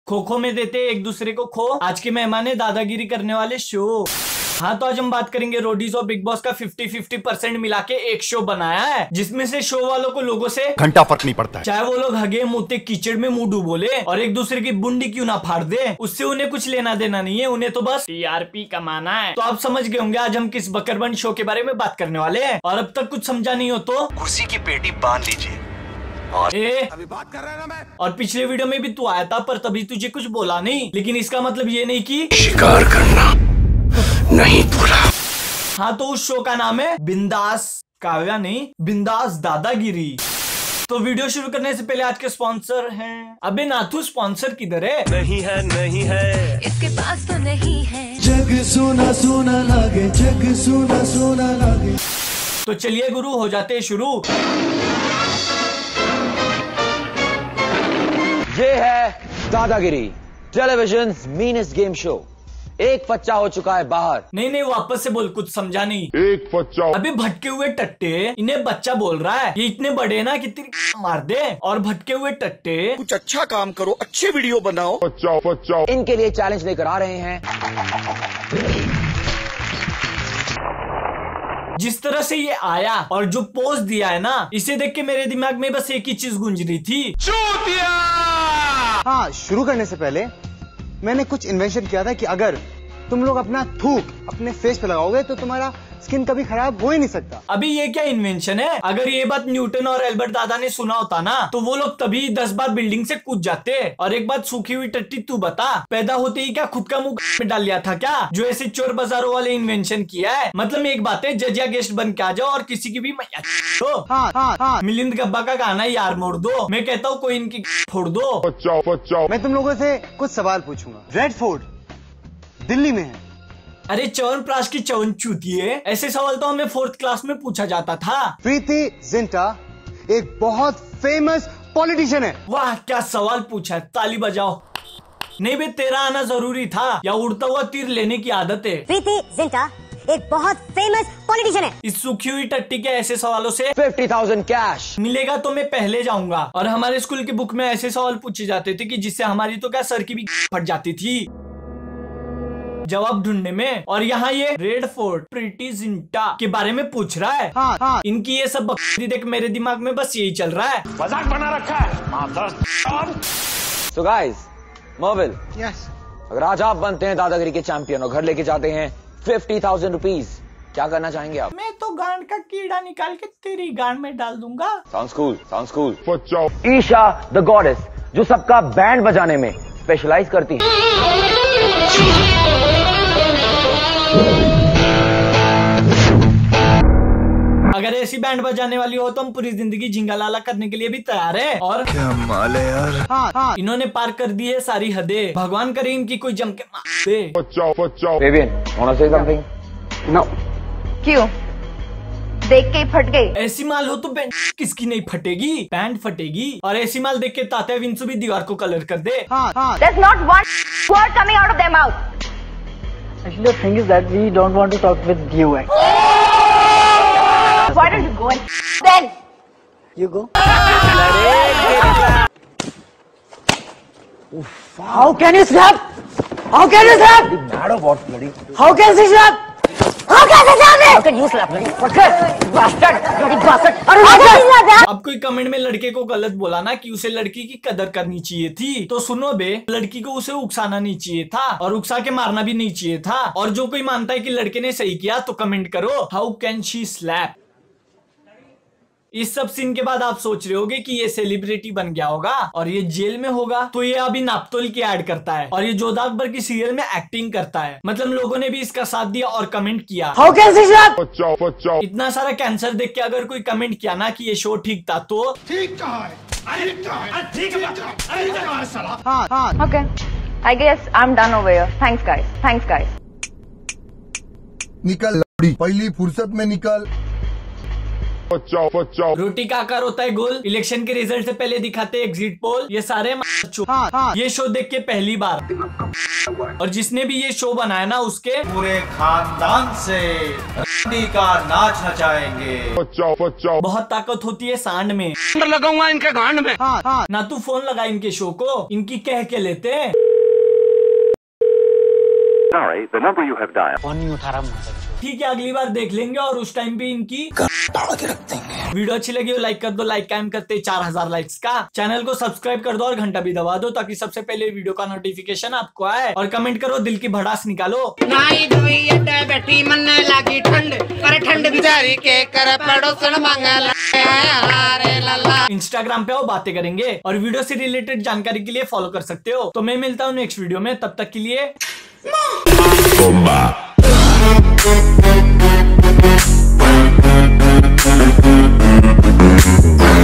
खो खो में देते एक दूसरे को खो। आज के मेहमान है दादागिरी करने वाले शो। हाँ, तो आज हम बात करेंगे रोडीज और बिग बॉस का 50-50% मिला के एक शो बनाया है, जिसमें से शो वालों को लोगों से घंटा फर्क नहीं पड़ता है। चाहे वो लोग हगे मुते कीचड़ में मुंह डूबोले और एक दूसरे की बुंडी क्यों ना फाड़ दे, उससे उन्हें कुछ लेना देना नहीं है, उन्हें तो बस टीआरपी कमाना है। तो आप समझ गए होंगे आज हम किस बकरबंद शो के बारे में बात करने वाले हैं। और अब तक कुछ समझा नहीं हो तो कुर्सी की पेटी बांध लीजिए। और अभी बात कर रहा है ना मैं। और पिछले वीडियो में भी तू आया था पर तभी तुझे कुछ बोला नहीं, लेकिन इसका मतलब ये नहीं कि शिकार करना नहीं बोला। हाँ, तो उस शो का नाम है बिंदास काव्या नहीं, बिंदास दादागिरी। तो वीडियो शुरू करने से पहले आज के स्पॉन्सर हैं। अबे नाथू, स्पॉन्सर किधर है? नहीं है, नहीं है, इसके पास तो नहीं है। जग सोना सोना लागे, जग सोना सोना लागे। तो चलिए गुरु, हो जाते हैं शुरू। ये है दादागिरी, टेलीविजन मीनेस्ट गेम शो। एक बच्चा हो चुका है बाहर। नहीं, वापस से बोल, कुछ समझा नहीं। एक बच्चा। अभी भटके हुए टट्टे, इन्हें बच्चा बोल रहा है। ये इतने बड़े हैं ना कि तेरी मार दे। और भटके हुए टट्टे, कुछ अच्छा काम करो, अच्छे वीडियो बनाओ। बचाओ बचाओ। इनके लिए चैलेंज लेकर आ रहे हैं। जिस तरह से ये आया और जो पोज दिया है ना, इसे देख के मेरे दिमाग में बस एक ही चीज गूंज रही थी, चूतिया। हाँ, शुरू करने से पहले मैंने कुछ इन्वेंशन किया था कि अगर तुम लोग अपना थूक अपने फेस पे लगाओगे तो तुम्हारा स्किन कभी खराब हो ही नहीं सकता। अभी ये क्या इन्वेंशन है? अगर ये बात न्यूटन और एल्बर्ट दादा ने सुना होता ना, तो वो लोग तभी 10 बार बिल्डिंग से कूद जाते। और एक बात सूखी हुई टट्टी, तू बता, पैदा होते ही क्या खुद का मुंह में डाल लिया था क्या, जो ऐसे चोर बाजारों वाले इन्वेंशन किया है? मतलब एक बात है, जज या गेस्ट बन के आ जाओ और किसी की भी हाँ। मिलिंद गब्बा का गाना यार मोड़ दो। मैं कहता हूँ कोई इनकी फोड़ दो। बचाओ बचाओ। मैं तुम लोगों से कुछ सवाल पूछूंगा। रेड फोर्ट दिल्ली में है। अरे च्यवनप्राश की चवन चूती है, ऐसे सवाल तो हमें 4th क्लास में पूछा जाता था। प्रीति जिंटा एक बहुत फेमस पॉलिटिशियन है। वाह, क्या सवाल पूछा है, ताली बजाओ। नहीं बे, तेरा आना जरूरी था, या उड़ता हुआ तीर लेने की आदत है। प्रीति जिंटा एक बहुत फेमस पॉलिटिशियन है। इस सूखी हुई टट्टी के ऐसे सवालों से 50,000 कैश मिलेगा तो मैं पहले जाऊंगा। और हमारे स्कूल की बुक में ऐसे सवाल पूछे जाते थे कि जिससे हमारी तो क्या सर की भी फट जाती थी जवाब ढूंढने में। और यहाँ ये रेड फोर्ट प्रीति जिंटा के बारे में पूछ रहा है। हाँ। इनकी ये सब बकरी देख मेरे दिमाग में बस यही चल रहा है, मजाक बना रखा है। सो गाइस, मोबिल, यस, अगर आज आप बनते हैं दादागिरी के चैंपियन और घर लेके जाते हैं 50,000 रुपीज, क्या करना चाहेंगे आप? मैं तो गांड का कीड़ा निकाल के तेरी गांड में डाल दूंगा। Sounds cool, sounds cool. बचाओ। ईशा द गॉडेस, जो सबका बैंड बजाने में स्पेशलाइज करती है। अगर ऐसी बैंड बजाने वाली हो तो हम पूरी जिंदगी झिंगालाला करने के लिए भी तैयार है। और क्या माल है यार। हाँ। इन्होंने पार कर दी है सारी हदें, भगवान करे इनकी कोई जम के मार दे। बचाओ बचाओ। Fabian, wanna say something? No. क्यों? देख के ही फट गई। ऐसी माल हो तो बैंड किसकी नहीं फटेगी, बैंड फटेगी। और ऐसी माल देख के तात्या विंसु भी दीवार को कलर कर दे। हाँ। There's not one word coming out of their mouth. Actually, the thing is that we don't want to talk with you. Why don't you go and then? You go. How can you slap? How can you slap? Mad or what, bloody? How can she slap? How can she slap me? How can you slap me? Bastard! Bloody bastard! अब कोई comment में लड़के को गलत बोला ना कि उसे लड़की की कदर करनी चाहिए थी, तो सुनो बे, लड़की को उसे उकसाना नहीं चाहिए था और उकसा के मारना भी नहीं चाहिए था। और जो कोई मानता है कि लड़के ने सही किया तो कमेंट करो हाउ कैन शी स्लैप। इस सब सीन के बाद आप सोच रहे होगे कि ये सेलिब्रिटी बन गया होगा और ये जेल में होगा, तो ये अभी नापतोल की ऐड करता है और ये जोधा अकबर की सीरियल में एक्टिंग करता है। मतलब लोगों ने भी इसका साथ दिया और कमेंट किया। How can she slap? बचाओ बचाओ। इतना सारा कैंसर देख के अगर कोई कमेंट किया ना कि ये शो ठीक था, तो ठीक कहा है। हाँ। Okay. I guess I'm done over here. Thanks guys. Thanks guys. निकल लौड़ी, पहली फुर्सत में निकल। रोटी का आकार होता है गोल, इलेक्शन के रिजल्ट से पहले दिखाते एग्जिट पोल, ये सारे ये शो देख के पहली बार, और जिसने भी ये शो बनाया ना उसके पूरे खानदान से का नाच नचाएंगे। बहुत ताकत होती है सांड में, लगाऊंगा इनके गांड में। ना तू फोन लगा इनके शो को, इनकी कह के लेते हैं। Sorry, the number you have dialed. Phone नहीं उठा रहा। ठीक है, अगली बार देख लेंगे और उस टाइम पे इनकी वीडियो अच्छी लगी हो लाइक कर दो, लाइक कायम करते 4000 लाइक्स का। चैनल को सब्सक्राइब कर दो और घंटा भी दबा दो ताकि सबसे पहले वीडियो का नोटिफिकेशन आपको आए। और कमेंट करो, दिल की भड़ास निकालो। बैठी मन लगी ठंड, पर ठंड बिचारी के कर पड़ोसन मंगल। इंस्टाग्राम पे आओ, बातें करेंगे और वीडियो से रिलेटेड जानकारी के लिए फॉलो कर सकते हो। तो मैं मिलता हूँ नेक्स्ट वीडियो में, तब तक के लिए